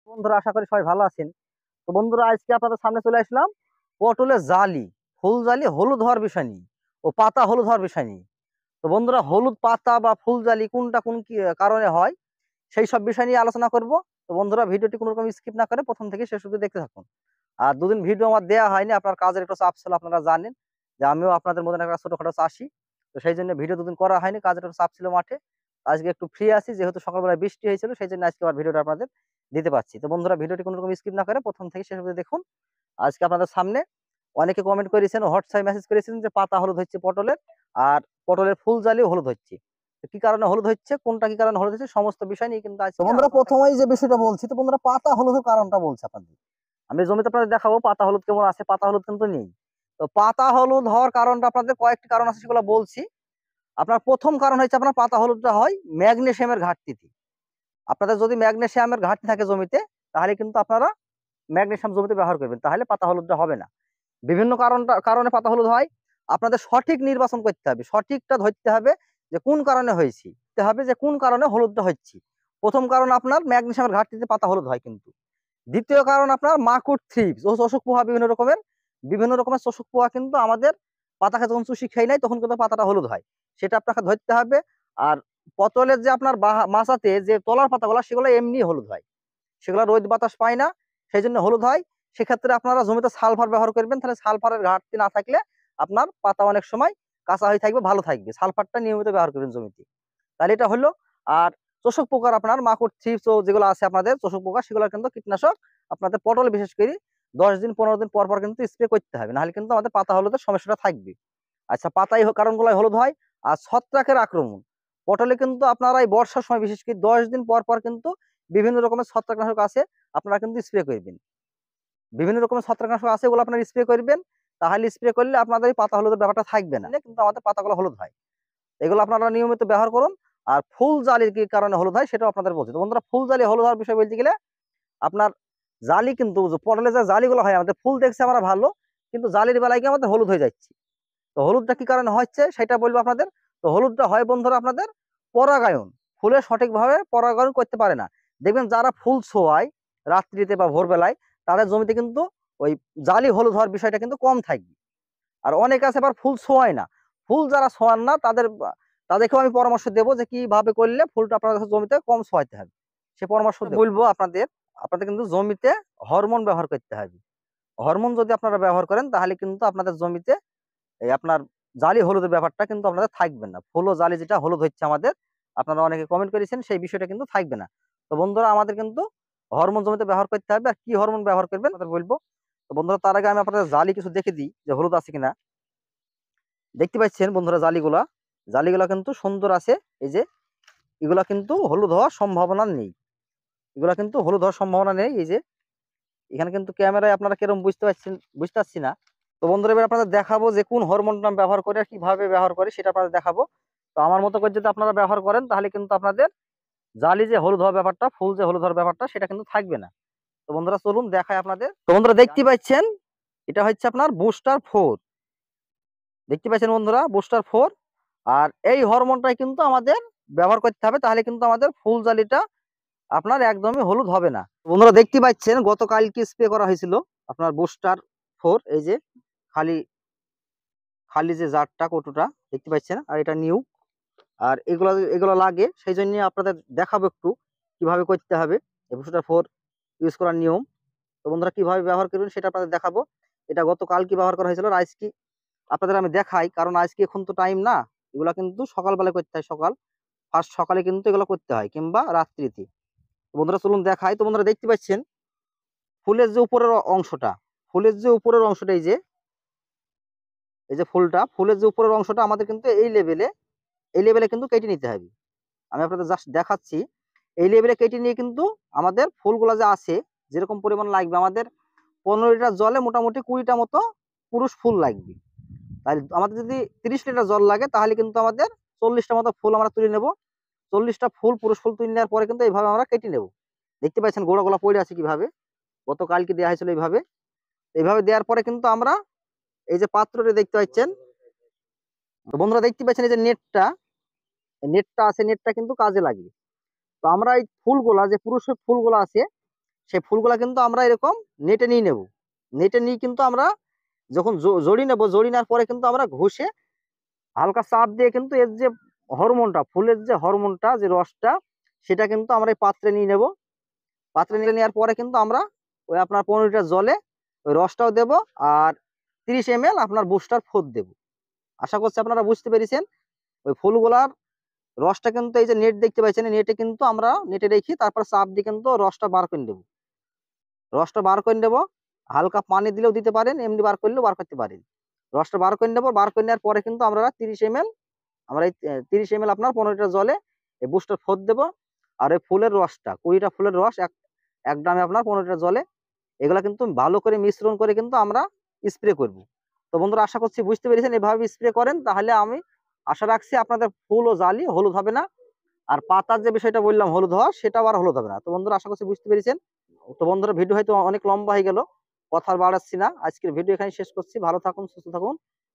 বন্ধুরা, আশা করি সবাই ভালো আছেন। তো বন্ধুরা, আজকে আপনাদের সামনে চলে আসলাম পটলের জালি, ফুল জালি হলুদ হওয়ার বিষয় নিয়ে ও পাতা হলুদ হওয়ার বিষয় নিয়ে। তো বন্ধুরা, হলুদ পাতা বা ফুল জালি কোনটা কোন কি কারণে হয় সেই সব বিষয় নিয়ে আলোচনা করব। তো বন্ধুরা, ভিডিওটি কোনো রকম স্কিপ না করে প্রথম থেকে শেষ অবধি দেখতে থাকুন। আর দুদিন ভিডিও আমার দেওয়া হয়নি, আপনার কাজের একটু চাপ ছিল, আপনারা জানেন যে আমিও আপনাদের মধ্যে একটা ছোটখাটো চাষি। তো সেই জন্য ভিডিও দুদিন করা হয়নি, কাজের একটু চাপ ছিল মাঠে। আজকে একটু ফ্রি আছি, যেহেতু সকালবেলা বৃষ্টি হয়েছিল, সেই জন্য আজকে আবার ভিডিওটা আপনাদের দিতে পারছি। তো বন্ধুরা, ভিডিওটি কোনো রকম স্কিপ না করে প্রথম থেকে শেষ অবধি দেখুন। আজকে আপনাদের সামনে অনেকে কমেন্ট করেছেন, হোয়াটসঅ্যাপ মেসেজ করেছেন যে পাতা হলুদ হচ্ছে পটলের, আর পটলের ফুল জালিও হলুদ হচ্ছে। তো কি কারণে হলুদ হচ্ছে, কোনটা কি কারণে হলুদ হচ্ছে, সমস্ত বিষয় নিয়ে কিন্তু আজকে বন্ধুরা প্রথমেই যে বিষয়টা বলছি। তো বন্ধুরা, পাতা হলুদের কারণটা বলছে আপনাদের। আমি জমিতে আপনাদের দেখাবো পাতা হলুদ কেমন আছে, পাতা হলুদ কিন্তু নেই। তো পাতা হলুদ হওয়ার কারণটা আপনাদের কয়েকটি কারণ আছে, সেগুলো বলছি। আপনার প্রথম কারণ হচ্ছে আপনার পাতা হলুদটা হয় ম্যাগনেসিয়ামের ঘাটতিতে। আপনাদের যদি ম্যাগনেসিয়ামের ঘাটতি থাকে জমিতে, তাহলে কিন্তু আপনারা ম্যাগনেসিয়াম জমিতে ব্যবহার করবেন, তাহলে পাতা হলুদটা হবে না। বিভিন্ন কারণে পাতা হলুদ হয়। আপনাদের সঠিক নির্বাচন করতে হবে, সঠিকটা ধরতে হবে যে কোন কারণে হয়েছে, ধরতে হবে যে কোন কারণে হলুদটা হচ্ছে। প্রথম কারণ আপনার ম্যাগনেসিয়ামের ঘাটতিতে পাতা হলুদ হয় কিন্তু। দ্বিতীয় কারণ আপনার মাকুট থ্রিপস ও শোষক পোহা, বিভিন্ন রকমের শোষক পোহা কিন্তু আমাদের পাতাকে যখন চুষি খেয়ে নেয়, তখন কিন্তু পাতাটা হলুদ হয়। সেটা আপনাকে ধরতে হবে। আর পটলের যে আপনার মাচাতে যে তলার পাতাগুলো, সেগুলো এমনি হলুদ হয়, সেগুলো রোদ বাতাস পায় না, সেই জন্য হলুদ হয়। সেক্ষেত্রে আপনারা জমিতে সালফার ব্যবহার করবেন, তাহলে সালফারের ঘাটতি না থাকলে আপনার পাতা অনেক সময় কাঁচা হয়ে থাকবে, ভালো থাকবে। সালফারটা নিয়মিত ব্যবহার করবেন জমিতে, তাহলে এটা হলো। আর চোষক পোকার আপনার মাকড় থ্রিপস যেগুলো আছে আপনাদের চোষক পোকা, সেগুলো কিন্তু কীটনাশক আপনাদের পটল বিশেষ করে 10 দিন 15 দিন পর পর কিন্তু স্প্রে করতে হবে, নাহলে কিন্তু আমাদের পাতা হলুদের সমস্যাটা থাকবে। আচ্ছা, পাতাই কারণগুলো হলুদ হয়। আর ছত্রাকের আক্রমণ পটলে কিন্তু আপনারা এই বর্ষার সময় বিশেষ করে 10 দিন পর পর কিন্তু বিভিন্ন রকমের ছত্রাকনাশক আছে, আপনারা কিন্তু স্প্রে করবেন। বিভিন্ন রকমের ছত্রাকনাশক আছে, ওগুলো আপনারা স্প্রে করবেন। তাহলে স্প্রে করলে আপনাদের এই পাতা হলুদের ব্যাপারটা থাকবে না, কিন্তু আমাদের পাতাগুলো হলুদ হয়। এগুলো আপনারা নিয়মিত ব্যবহার করুন। আর ফুল জালির কি কারণে হলুদ হয় সেটাও আপনাদের বলছি। তো বন্ধুরা, ফুল জালি হলুদ হওয়ার বিষয় বলতে গেলে আপনার জালি কিন্তু পটলে যে জালিগুলো হয়, আমাদের ফুল দেখছে আমরা ভালো, কিন্তু জালির বেলায় গিয়ে আমাদের হলুদ হয়ে যাচ্ছে। তো হলুদটা কি কারণে হচ্ছে সেটা বলবো আপনাদের। তো হলুদটা হয় বন্ধুরা আপনাদের পরাগায়ন, ফুলে সঠিকভাবে পরাগায়ন করতে পারে না। দেখবেন যারা ফুল ছোঁয়ায় রাত্রিতে বা ভোরবেলায়, তাদের জমিতে কিন্তু ওই জালি হলুদ হওয়ার বিষয়টা কিন্তু কম থাকবে। আর অনেকে আছে আবার ফুল ছোঁয়ায় না, ফুল যারা ছোঁয়ান না তাদেরকেও আমি পরামর্শ দেবো যে কিভাবে করলে ফুলটা আপনাদের জমিতে কম ছোঁয়াতে হবে, সে পরামর্শ বলবো আপনাদের। আপনাদের কিন্তু জমিতে হরমোন ব্যবহার করতে হবে। হরমোন যদি আপনারা ব্যবহার করেন, তাহলে কিন্তু আপনাদের জমিতে এই আপনার জালি হলুদের ব্যাপারটা কিন্তু আপনাদের থাকবে না। ফুল ও জালি যেটা হলুদ হচ্ছে আমাদের, আপনারা অনেকে কমেন্ট করেছেন, সেই বিষয়টা কিন্তু থাকবে না। তো বন্ধুরা, আমাদের কিন্তু হরমোন জমিতে ব্যবহার করতে হবে। আর কি হরমোন ব্যবহার করবেন আপনাদের বলবো। তো বন্ধুরা, তার আগে আমি আপনাদের জালি কিছু দেখে দিই যে হলুদ আছে কিনা। দেখতে পাচ্ছেন বন্ধুরা, জালিগুলা কিন্তু সুন্দর আছে। এই যে এগুলা কিন্তু হলুদ হওয়ার সম্ভাবনা নেই, এগুলা কিন্তু হলুদ হওয়ার সম্ভাবনা নেই। এই যে এখানে কিন্তু ক্যামেরায় আপনারা কিরকম বুঝতে পারছি না। তো বন্ধুরা, এবার আপনাদের দেখাবো যে কোন হরমোনটা ব্যবহার করে আর কিভাবে ব্যবহার করে সেটা আপনাদের দেখাবো। তো আমার মতো করে যদি আপনারা ব্যবহার করেন, তাহলে কিন্তু আপনাদের জালি যে হলুদ হওয়ার ব্যাপারটা, ফুল যে হলুদ হওয়ার ব্যাপারটা, সেটা কিন্তু থাকবে না। তো বন্ধুরা, চলুন দেখায় আপনাদের। তো বন্ধুরা, দেখতে পাচ্ছেন এটা হচ্ছে আপনার বুস্টার 4। দেখতে পাচ্ছেন বন্ধুরা, বুস্টার 4। আর এই হরমোনটাই কিন্তু আমাদের ব্যবহার করতে হবে, তাহলে কিন্তু আমাদের ফুল জালিটা আপনার একদমই হলুদ হবে না। বন্ধুরা, দেখতে পাচ্ছেন গতকালকে স্প্রে করা হয়েছিল আপনার বুস্টার 4। এই যে খালি খালি যে জারটা কৌটোটা দেখতে পাচ্ছেন, আর এটা নিউ। আর এগুলো এগুলো লাগে, সেই জন্য আপনাদের দেখাবো একটু কিভাবে করতে হবে এই বুস্টার 4 ইউজ করার নিয়ম। তো বন্ধুরা, কিভাবে ব্যবহার করবেন সেটা আপনাদের দেখাবো। এটা গতকাল কি ব্যবহার করা হয়েছিল, আর আজকে আপনাদের আমি দেখাই, কারণ আজকে এখন তো টাইম না। এগুলা কিন্তু সকালবেলা করতে হয়, ফার্স্ট সকালে কিন্তু এগুলো করতে হয়, কিংবা রাত্রিতে। তো বন্ধুরা, চলুন দেখাই। তো বন্ধুরা, দেখতে পাচ্ছেন ফুলের যে উপরের অংশটা, এই যে ফুলের যে উপরের অংশটা আমাদের কিন্তু এই লেভেলে কিন্তু কেটে নিতে হবে। আমি আপনাদের জাস্ট দেখাচ্ছি। এই লেভেলে কেটে নিয়ে কিন্তু আমাদের ফুলগুলো যে আছে, যেরকম পরিমাণ লাগবে আমাদের 15 লিটার জলে মোটামুটি 20টা মতো পুরুষ ফুল লাগবে। তাহলে আমাদের যদি 30 লিটার জল লাগে, তাহলে কিন্তু আমাদের 40টা মতো ফুল আমরা তুলে নেব। 40টা পুরুষ ফুল তুলে নেওয়ার পরে কিন্তু এইভাবে আমরা কেটে নেব। দেখতে পাচ্ছেন গোড়াগুলো পড়ে আছে কিভাবে, গতকালকে দেওয়া হয়েছিল এইভাবে। এইভাবে দেওয়ার পরে কিন্তু আমরা এই যে পাত্রটি দেখতে পাচ্ছেন। তো বন্ধুরা, দেখতে পাচ্ছেন এই যে নেটটা আছে, নেটটা কিন্তু কাজে লাগে। তো আমরা এই ফুলগুলা যে পুরুষের ফুলগুলো আছে, সেই ফুলগুলা কিন্তু আমরা এরকম নেটে নিয়ে নেব। নেটে নিয়ে কিন্তু আমরা যখন জড়ি নেবো, জড়ি নেওয়ার পরে কিন্তু আমরা ঘষে হালকা চাপ দিয়ে কিন্তু এর যে হরমোনটা, ফুলের যে হরমোনটা, যে রসটা, সেটা কিন্তু আমরা এই পাত্রে নিয়ে নেব। পাত্রে নিয়ে নেওয়ার পরে কিন্তু আমরা ওই আপনার 15 লিটার জলে ওই রসটাও দেব, আর 30 ml আপনার বুস্টার ফোদ দেব। আশা করছি আপনারা বুঝতে পেরেছেন। ওই ফুলগুলার রসটা কিন্তু এই যে নেট দেখতে পাচ্ছেন, নেটে কিন্তু আমরা নেটে রেখি, তারপর চাপ দিয়ে কিন্তু রসটা বার করে দেবো। রসটা বার করে নেবো, হালকা পানি দিলেও দিতে পারেন, এমনি বার করলেও বার করতে পারেন। রসটা বার করে নেবো, বার করে নেওয়ার পরে কিন্তু আমরা 30 ml, আমরা এই 30 ml আপনার 15 লিটার জলে এই বুস্টার ফোদ দেবো। আর এই ফুলের রসটা, 20টা ফুলের রস এক ড্রামে আপনার 15 লিটার জলে, এগুলা কিন্তু ভালো করে মিশ্রণ করে কিন্তু আমরা স্প্রে করব। তো বন্ধুরা আশা করছি বুঝতে পেরেছেন, এভাবে স্প্রে করেন তাহলে আমি আশা রাখছি আপনাদের ফুল ও জালি হলুদ হবে না। আর পাতার যে বিষয়টা বললাম হলুদ হওয়া, সেটাও আর হলুদ হবে না। তো বন্ধুরা আশা করছি বুঝতে পেরেছেন। তো বন্ধুরা ভিডিও হয়তো অনেক লম্বা হয়ে গেল, কথা আর বাড়াচ্ছি না, আজকের ভিডিও এখানে শেষ করছি। ভালো থাকুন, সুস্থ থাকুন।